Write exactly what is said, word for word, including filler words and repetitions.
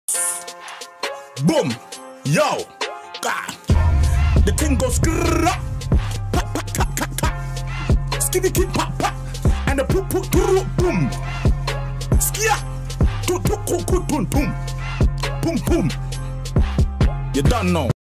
Boom, yo, God. The thing goes grrrr, pop, pop, pop, pop, pop. Skibby kid pop, pop, and the poop, poop, poop, boom. Skia, toot, toot, toot, toot, boom, boom, boom, boom. You don't know.